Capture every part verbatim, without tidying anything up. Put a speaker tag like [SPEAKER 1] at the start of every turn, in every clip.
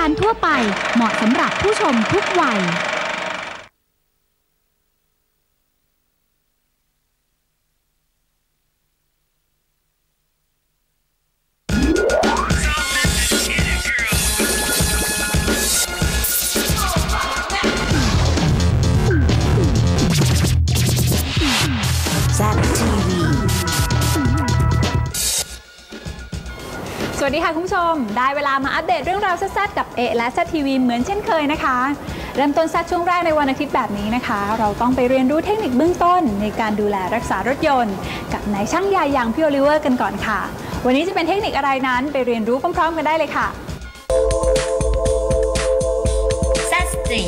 [SPEAKER 1] การทั่วไปเหมาะสำหรับผู้ชมทุกวัย
[SPEAKER 2] สวัสดีค่ะคุณผู้ชมได้เวลามาอัปเดตเรื่องราวแซ่บๆกับเอและแซ่บทีวีเหมือนเช่นเคยนะคะเริ่มต้นแซ่บช่วงแรกในวันอาทิตย์แบบนี้นะคะเราต้องไปเรียนรู้เทคนิคเบื้องต้นในการดูแลรักษารถยนต์กับนายช่างใหญ่อย่างพี่โอลิเวอร์กันก่อนค่ะวันนี้จะเป็นเทคนิคอะไรนั้นไปเรียนรู้พร้อมๆกันได้เลยค่ะ
[SPEAKER 3] แซ่บสตรีท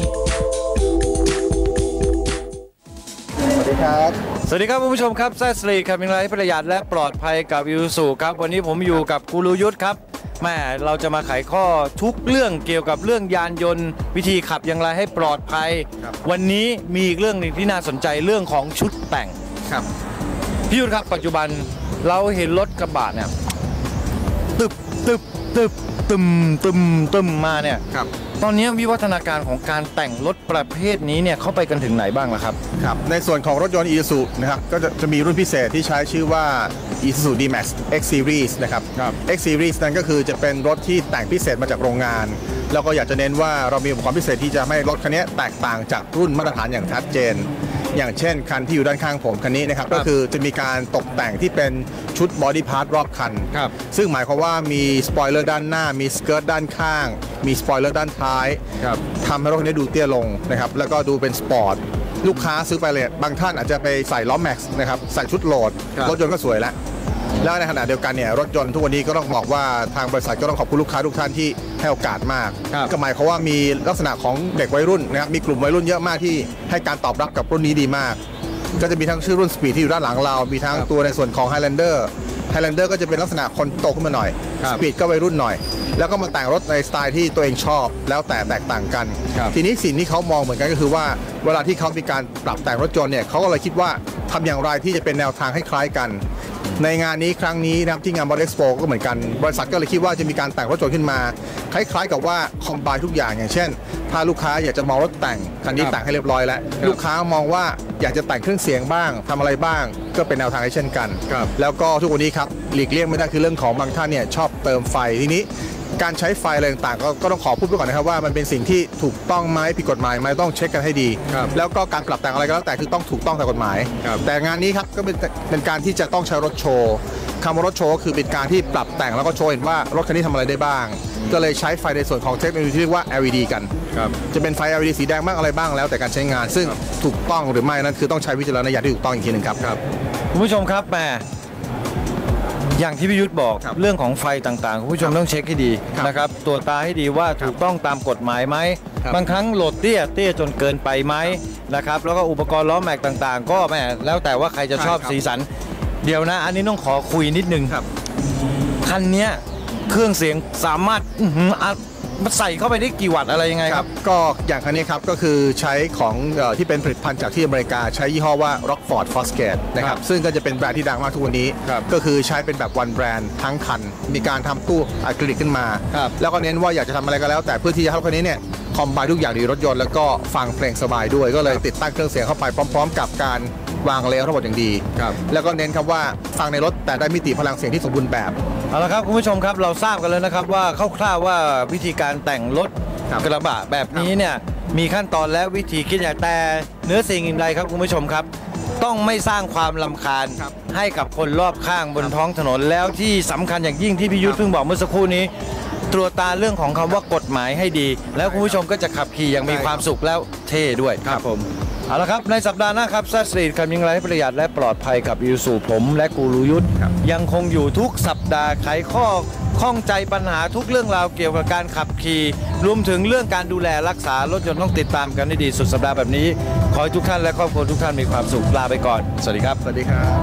[SPEAKER 4] สวัสดีครับ
[SPEAKER 5] สวัสดีครับคุณผู้ชมครับแซ่บสตรีทครับเป็นไรประหยัดและปลอดภัยกับอิซูซูครับวันนี้ผมอยู่กับกูรูยุทธครับแม่เราจะมาไขข้อทุกเรื่องเกี่ยวกับเรื่องยานยนต์วิธีขับอย่างไรให้ปลอดภัยวันนี้มีอีกเรื่องหนึ่งที่น่าสนใจเรื่องของชุดแต่งครับพี่ยุทธครับปัจจุบันเราเห็นรถกระบะเนี่ยตึบตึบตึบตึมตึมตึมมาเนี่ยตอนนี้วิวัฒนาการของการแต่งรถประเภทนี้เนี่ยเข้าไปกันถึงไหนบ้างล่ะครับ
[SPEAKER 4] ครับในส่วนของรถยนต์ Isuzu นะครับก็จะจะมีรุ่นพิเศษที่ใช้ชื่อว่า Isuzu D-Max X Series นะครับ X Series นั้นก็คือจะเป็นรถที่แต่งพิเศษมาจากโรงงานแล้วก็อยากจะเน้นว่าเรามีความพิเศษที่จะให้รถคันนี้แตกต่างจากรุ่นมาตรฐานอย่างชัดเจนอย่างเช่นคันที่อยู่ด้านข้างผมคันนี้นะครับก็คือจะมีการตกแต่งที่เป็นชุดบอดี้พาร์ทรอบคันซึ่งหมายความว่ามีสปอยเลอร์ด้านหน้ามีสเกิร์ตด้านข้างมีสปอยเลอร์ด้านท้ายทำให้รถคันนี้ดูเตี้ยลงนะครับแล้วก็ดูเป็นสปอร์ตลูกค้าซื้อไปเลยบางท่านอาจจะไปใส่ล้อแม็กซ์นะครับใส่ชุดโหลดรถยนต์ก็สวยแล้วแล้วในขณะเดียวกันเนี่ยรถยนต์ทุกวันนี้ก็ต้องบอกว่าทางบริษัทก็ต้องขอบคุณลูกค้าทุกท่านที่ให้โอกาสมากก็หมายความว่ามีลักษณะของเด็กวัยรุ่นนะครับมีกลุ่มวัยรุ่นเยอะมากที่ให้การตอบรับกับรุ่นนี้ดีมากก็จะมีทั้งชื่อรุ่น Speed ที่อยู่ด้านหลังเรามีทั้งตัวในส่วนของ Highlander Highlander ก็จะเป็นลักษณะคนโตขึ้นมาหน่อย Speed ก็วัยรุ่นหน่อยแล้วก็มาแต่งรถในสไตล์ที่ตัวเองชอบแล้วแต่แตกต่างกันทีนี้สิ่งที่เขามองเหมือนกันก็คือว่าเวลาที่เขามีการปรับแต่งรถยนต์เนี่ยเขาก็เลยคิดว่าทำอย่างไรที่จะเป็นแนวทางให้คล้ายกันในงานนี้ครั้งนี้นะครับที่งาน Motor Expo ก็เหมือนกันบริษัทก็เลยคิดว่าจะมีการแต่งรถยนต์ขึ้นมาคล้ายๆกับว่าคอมไบน์ทุกอย่างอย่างเช่นถ้าลูกค้าอยากจะมองรถแต่งคันนี้แต่งให้เรียบร้อยแล้วลูกค้ามองว่าอยากจะแต่งเครื่องเสียงบ้างทำอะไรบ้างก็เป็นแนวทางให้เช่นกันแล้วก็ทุกวันนี้ครับหลีกเลี่ยงไม่ได้คือเรื่องของบางท่านเนี่ยชอบเติมไฟทีนี้การใช้ไฟอะไรต่างๆก็ต้องขอพูดไปก่อนนะครับว่ามันเป็นสิ่งที่ถูกต้องไหมผิดกฎหมายไหมต้องเช็คกันให้ดีแล้วก็การปรับแต่งอะไรก็แล้วแต่คือต้องถูกต้องตามกฎหมายแต่งานนี้ครับก็เป็นเป็นการที่จะต้องใช้รถโชว์คำว่ารถโชว์คือเป็นการที่ปรับแต่งแล้วก็โชว์เห็นว่ารถคันนี้ทำอะไรได้บ้างก็เลยใช้ไฟในส่วนของเทคโนโลยีที่เรียกว่า แอล อี ดี กันจะเป็นไฟ แอล อี ดี สีแดงบ้างอะไรบ้างแล้วแต่การใช้งานซึ่งถูกต้องหรือไม่นั้นคือต้องใช้วิจารณญาณที่ถูกต้องอีกทีหนึ่งครับ
[SPEAKER 5] คุณผู้ชมครับแหมอย่างที่พี่ยุทธบอกเรื่องของไฟต่างๆคุณผู้ชมต้องเช็คให้ดีนะครับตรวจตาให้ดีว่าถูกต้องตามกฎหมายไหมบางครั้งโหลดเตี้ยเตี้ยจนเกินไปไหมนะครับแล้วก็อุปกรณ์ล้อแม็กต่างๆก็แหมแล้วแต่ว่าใครจะชอบสีสันเดี๋ยวนะอันนี้ต้องขอคุยนิดนึงคันนี้เครื่องเสียงสามารถมันใส่เข้าไปได้กี่วัตต์อะไรยังไงครับ
[SPEAKER 4] ก็อย่างคันนี้ครับก็คือใช้ของที่เป็นผลิตภัณฑ์จากที่อเมริกาใช้ยี่ห้อว่า Rockford Fosgate นะครับซึ่งก็จะเป็นแบรนด์ที่ดังมากทุกวันนี้ก็คือใช้เป็นแบบวันแบรนด์ทั้งคันมีการทำตู้อะคริลิกขึ้นมาแล้วก็เน้นว่าอยากจะทำอะไรก็แล้วแต่เพื่อที่จะให้รถคันนี้เนี่ยคอมไบน์ทุกอย่างในรถยนต์แล้วก็ฟังเพลงสบายด้วยก็เลยติดตั้งเครื่องเสียงเข้าไปพร้อมๆกับการวางเลเยอร์ทั้งหมดอย่างดีแล้วก็เน้นครับว่าฟังในรถแต่ได้มิติพลังเสียงที่สมบูรณ์แบบ
[SPEAKER 5] เอาละครับคุณผู้ชมครับเราทราบกันแล้วนะครับว่าคร่าวๆว่าวิธีการแต่งรถกระบะแบบนี้เนี่ยมีขั้นตอนและวิธีคิดอย่างแต่เนื้อสิ่งอื่นใดครับคุณผู้ชมครับต้องไม่สร้างความรำคาญให้กับคนรอบข้างบนท้องถนนแล้วที่สำคัญอย่างยิ่งที่พี่ยุทธเพิ่งบอกเมื่อสักครู่นี้ตรวจตาเรื่องของคำว่ากฎหมายให้ดีแล้วคุณผู้ชมก็จะขับขี่อย่างมีความสุขแล้วเท่ด้วยครับผมเอาละครับในสัปดาห์หน้าครับแซ่บสตรีทขับยังไงให้ประหยัดและปลอดภัยกับอิซูซูผมและกูรูยุทธยังคงอยู่ทุกสัปดาห์ไขข้อข้องใจปัญหาทุกเรื่องราวเกี่ยวกับการขับขี่รวมถึงเรื่องการดูแลรักษารถยนต์ต้องติดตามกันให้ดีสุดสัปดาห์แบบนี้ขอให้ทุกท่านและครอบครัวทุกท่านมีความสุขลาไปก่อนสวัสดีครับ
[SPEAKER 4] สวัสดีครับ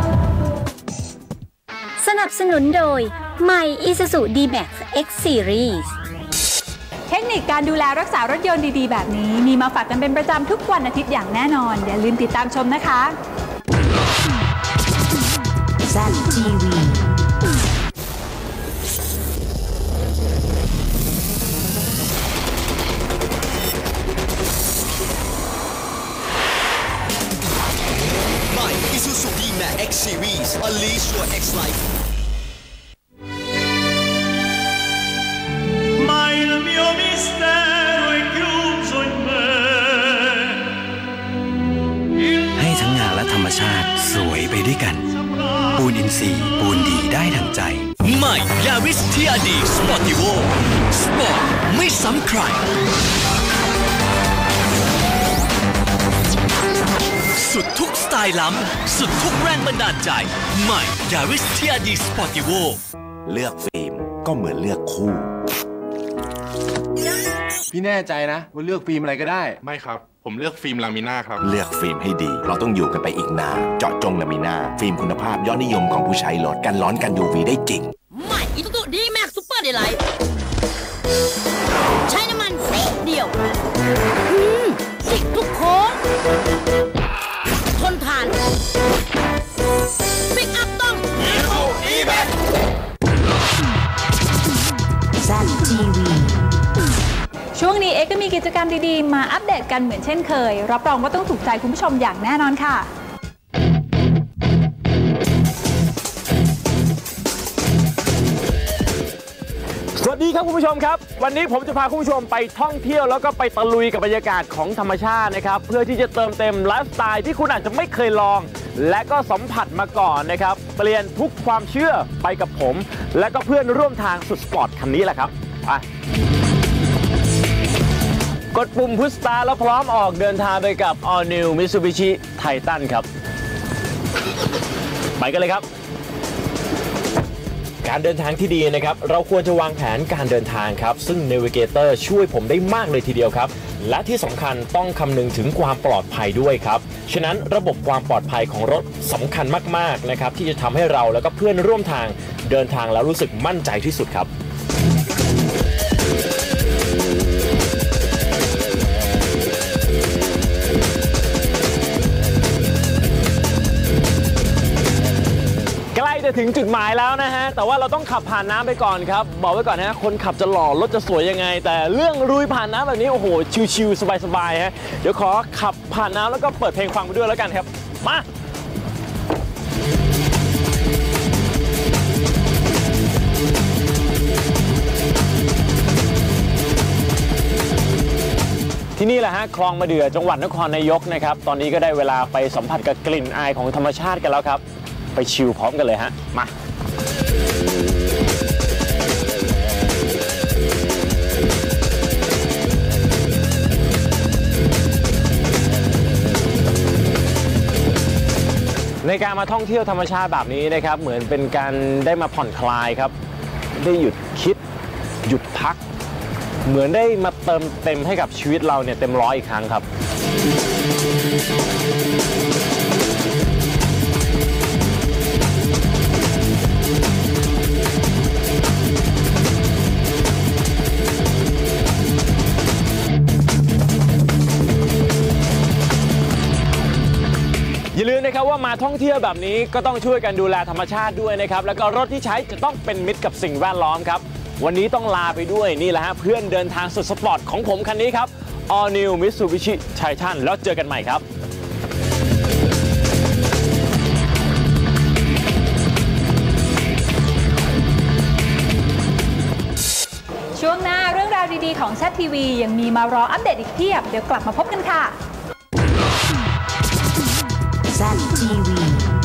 [SPEAKER 1] สนับสนุนโดยใหม่ Isuzu D-Max X Series
[SPEAKER 2] เทคนิคการดูแลรักษารถยนต์ดีๆแบบนี้มีมาฝากกันเป็นประจำทุกวันอาทิตย์อย่างแน่นอนอย่าลืมติดตามชมนะคะ แซ่บ ที วี
[SPEAKER 6] Sure X Life
[SPEAKER 7] Ma il mio mistero è chiuso in me
[SPEAKER 8] ให้ทั้งงานและธรรมชาติสวยไปด้วยกันปูนอินทรีย์ปูนดีได้ดั่งใจ
[SPEAKER 6] ใหม่ Yaris ที อาร์ ดี Sportivo สปอร์ตไม่ซ้ำใครสุดทุกสไตล์ล้ำสุดทุกแรงบันดาลใจใหม่ Yaris ที อาร์ ดี Sportivo
[SPEAKER 9] เลือกฟิล์มก็เหมือนเลือกคู่
[SPEAKER 10] พี่แน่ใจนะว่าเลือกฟิล์มอะไรก็ได้
[SPEAKER 11] ไม่ครับผมเลือกฟิล์มลามิน่าครับ
[SPEAKER 9] เลือกฟิล์มให้ดีเราต้องอยู่กันไปอีกนานเจาะจงลามิน่าฟิล์มคุณภาพยอดนิยมของผู้ใช้รถกันร้อนกัน ยู วี ได้จริง
[SPEAKER 3] ใหม่อีซูซูดีแม็กซ์ซุปเปอร์เดลไลท์ใช้น้ำมันสีเดียวสิทุกโค้งทนทานปิกอัพต้องอีซูอีแม็กซ์
[SPEAKER 2] แซด ที วีช่วงนี้เอ็กก็มีกิจกรรมดีๆมาอัปเดตกันเหมือนเช่นเคยรับรองว่าต้องถูกใจคุณผู้ชมอย่างแน่นอนค่ะ
[SPEAKER 10] สวัสดีครับคุณผู้ชมครับวันนี้ผมจะพาคุณผู้ชมไปท่องเที่ยวแล้วก็ไปตะลุยกับบรรยากาศของธรรมชาตินะครับเพื่อที่จะเติมเต็มไลฟ์สไตล์ที่คุณอาจจะไม่เคยลองและก็สัมผัสมาก่อนนะครับเปลี่ยนทุกความเชื่อไปกับผมและก็เพื่อนร่วมทางสุดสปอร์ตคันนี้แหละครับไปกดปุ่มพุชสตาร์แล้วพร้อมออกเดินทางไปกับ All New Mitsubishi Titan ครับไปกันเลยครับการเดินทางที่ดีนะครับเราควรจะวางแผนการเดินทางครับซึ่ง Navigator ช่วยผมได้มากเลยทีเดียวครับและที่สำคัญต้องคำนึงถึงความปลอดภัยด้วยครับฉะนั้นระบบความปลอดภัยของรถสำคัญมากๆนะครับที่จะทำให้เราแล้วก็เพื่อนร่วมทางเดินทางแล้วรู้สึกมั่นใจที่สุดครับใกล้จะถึงจุดหมายแล้วนะฮะแต่ว่าเราต้องขับผ่านน้ำไปก่อนครับบอกไว้ก่อนนะคนขับจะหล่อรถจะสวยยังไงแต่เรื่องลุยผ่านน้ำแบบนี้โอ้โหชิวๆสบายๆฮะเดี๋ยวขอขับผ่านน้ำแล้วก็เปิดเพลงฟังไปด้วยแล้วกันครับมาที่นี่แหละฮะคลองมะเดื่อจังหวัดนครนายกนะครับตอนนี้ก็ได้เวลาไปสัมผัสกับกลิ่นอายของธรรมชาติกันแล้วครับไปชิลพร้อมกันเลยฮะมาในการมาท่องเที่ยวธรรมชาติแบบนี้นะครับเหมือนเป็นการได้มาผ่อนคลายครับได้หยุดคิดหยุดพักเหมือนได้มาเติมเต็มให้กับชีวิตเราเนี่ยเต็มร้อยอีกครั้งครับอย่าลืมนะครับว่ามาท่องเที่ยวแบบนี้ก็ต้องช่วยกันดูแลธรรมชาติด้วยนะครับแล้วก็รถที่ใช้จะต้องเป็นมิตรกับสิ่งแวดล้อมครับวันนี้ต้องลาไปด้วยนี่แหละฮะเพื่อนเดินทางสุดสปอร์ตของผมคันนี้ครับ All New Mitsubishi Titan แล้วเจอกันใหม่ครับ
[SPEAKER 2] ช่วงหน้าเรื่องราวดีๆของ แซด ที วี ยังมีมารออัปเดตอีกเพียบเดี๋ยวกลับมาพบกันค่ะ แซด ที วี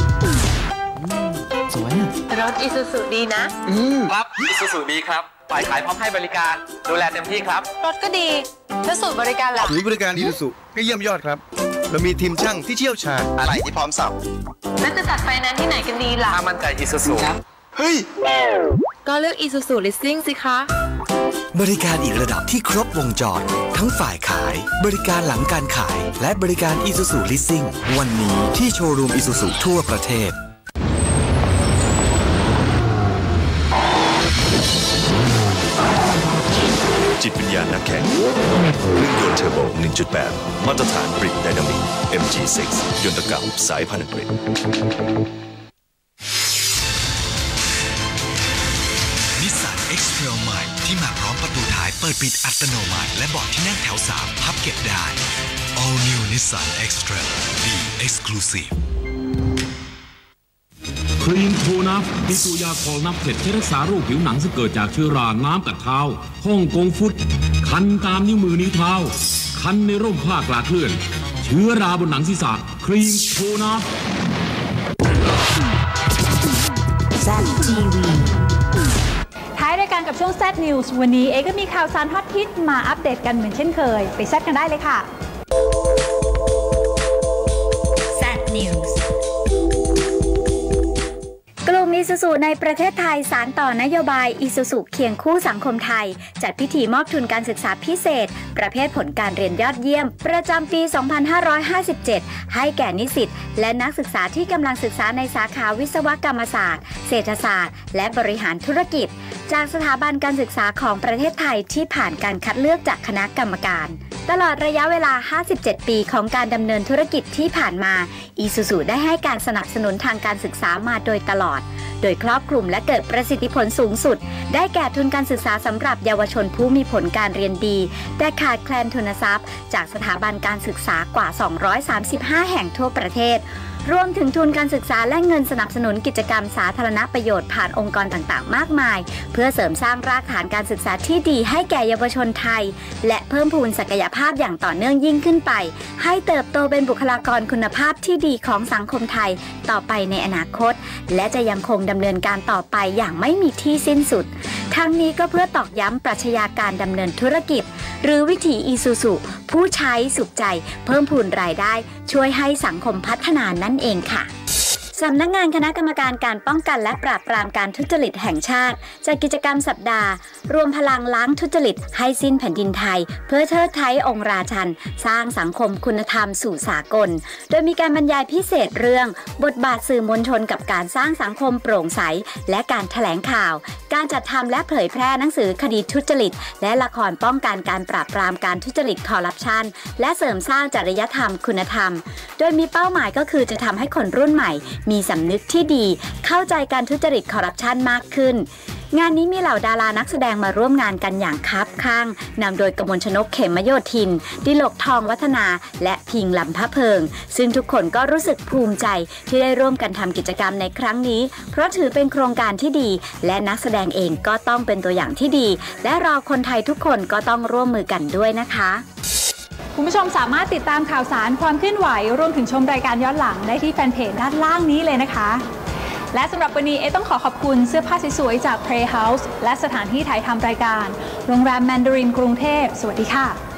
[SPEAKER 8] สวย
[SPEAKER 3] รถอีซูซูดีนะ
[SPEAKER 8] อืมครับอีซูซูดีครับฝ่ายขายพร้อมให้บริการดูแลเต็มที่ครับ
[SPEAKER 3] รถก็ดีแล้วสูตรบริการล่ะ
[SPEAKER 4] ศูนย์บริการอีซูซูก็เยี่ยมยอดครับเรามีทีมช่างที่เชี่ยวชาญอะไรที่พร้อมสับ
[SPEAKER 3] แล้วจะจัดไฟแนนซ์ที่ไหนกันดีล่ะ
[SPEAKER 8] ถ้ามั่นใจอีซูซู
[SPEAKER 4] เฮ้ย
[SPEAKER 3] ก็เลือกอีซูซูลิสซิ่งสิคะ
[SPEAKER 8] บริการอีกระดับที่ครบวงจรทั้งฝ่ายขายบริการหลังการขายและบริการ Isuzu Leasing วันนี้ที่โชว์รูม Isuzu ทั่วประเทศ
[SPEAKER 12] จิตวิญญาณนักแข่งเครื่องยนต์เทอร์โบ หนึ่งจุดแปด มาตรฐานบริกไดนามิก เอ็ม จี ซิกซ์ ยนตกรรมสายพันธุ์อังกฤษ
[SPEAKER 6] นิสสัน X-Trail ใหม่ที่มาพร้อมประตูท้ายเปิดปิดอัตโนมัติและเบาะที่นั่งแถวสามพับเก็บได้ All New Nissan X-Trail Be Exclusive
[SPEAKER 13] รีมโทนัฟมีตัวยาคอลนับเผ็ดใช้รักษาโรคผิวหนังซึ่งเกิดจากเชื้อราน้ำกัดเท้าฮ่องกงฟุตคันตามนิ้วมือนิ้วเท้าคันในร่มผ้ากลาดเคลื่อนเชื้อราบนหนังศีรษะครีมโทนัฟ
[SPEAKER 2] แซ่บทีวีท้ายรายการกับช่วง แซด News วันนี้เอก็มีข่าวสารฮอตฮิตมาอัปเดตกันเหมือนเช่นเคยไปแซดกันได้เลยค่ะ
[SPEAKER 1] แซด News กลุ่มอิซูซูในประเทศไทยสานต่อนโยบายอิซูซูเคียงคู่สังคมไทยจัดพิธีมอบทุนการศึกษาพิเศษประเภทผลการเรียนยอดเยี่ยมประจำปี สองพันห้าร้อยห้าสิบเจ็ด ให้แก่นิสิตและนักศึกษาที่กำลังศึกษาในสาขาวิศวกรรมศาสตร์เศรษฐศาสตร์และบริหารธุรกิจจากสถาบันการศึกษาของประเทศไทยที่ผ่านการคัดเลือกจากคณะกรรมการตลอดระยะเวลาห้าสิบเจ็ดปีของการดำเนินธุรกิจที่ผ่านมาอิซูซูได้ให้การสนับสนุนทางการศึกษามาโดยตลอดโดยครอบคลุมและเกิดประสิทธิผลสูงสุดได้แก่ทุนการศึกษาสำหรับเยาวชนผู้มีผลการเรียนดีแต่ขาดแคลนทุนทรัพย์จากสถาบันการศึกษากว่าสองร้อยสามสิบห้าแห่งทั่วประเทศรวมถึงทุนการศึกษาและเงินสนับสนุนกิจกรรมสาธารณประโยชน์ผ่านองค์กรต่างๆมากมายเพื่อเสริมสร้างรากฐานการศึกษาที่ดีให้แก่เยาวชนไทยและเพิ่มพูนศักยภาพอย่างต่อเนื่องยิ่งขึ้นไปให้เติบโตเป็นบุคลากรคุณภาพที่ดีของสังคมไทยต่อไปในอนาคตและจะยังคงดำเนินการต่อไปอย่างไม่มีที่สิ้นสุดทั้งนี้ก็เพื่อตอกย้ำปรัชญาการดำเนินธุรกิจหรือวิถีอิซูซุผู้ใช้สุขใจเพิ่มพูนรายได้ช่วยให้สังคมพัฒนานั่นเองค่ะสำนักงานคณะกรรมการการป้องกันและปราบปรามการทุจริตแห่งชาติจัดกิจกรรมสัปดาห์รวมพลังล้างทุจริตให้สิ้นแผ่นดินไทยเพื่อเทิดไทยองค์ราชันสร้างสังคมคุณธรรมสู่สากลโดยมีการบรรยายพิเศษเรื่องบทบาทสื่อมวลชนกับการสร้างสังคมโปร่งใสและการแถลงข่าวการจัดทำและเผยแพร่หนังสือคดีทุจริตและละครป้องกันการปราบปรามการทุจริตคอร์รัปชันและเสริมสร้างจริยธรรมคุณธรรมโดยมีเป้าหมายก็คือจะทำให้คนรุ่นใหม่มีสำนึกที่ดีเข้าใจการทุจริตคอร์รัปชันมากขึ้นงานนี้มีเหล่าดารานักแสดงมาร่วมงานกันอย่างคับข้างนำโดยกมลชนกเขมโยธินดิลกทองวัฒนาและพิงลำพะเพิงซึ่งทุกคนก็รู้สึกภูมิใจที่ได้ร่วมกันทำกิจกรรมในครั้งนี้เพราะถือเป็นโครงการที่ดีและนักแสดงเองก็ต้องเป็นตัวอย่างที่ดีและเราคนไทยทุกคนก็ต้องร่วมมือกันด้วยนะคะ
[SPEAKER 2] คุณผู้ชมสามารถติดตามข่าวสารความเคลื่อนไหวรวมถึงชมรายการย้อนหลังได้ที่แฟนเพจด้านล่างนี้เลยนะคะและสำหรับวันนี้เอต้องขอขอบคุณเสื้อผ้าสวยๆจาก Play House และสถานที่ถ่ายทำรายการโรงแรมแมนดารินกรุงเทพสวัสดีค่ะ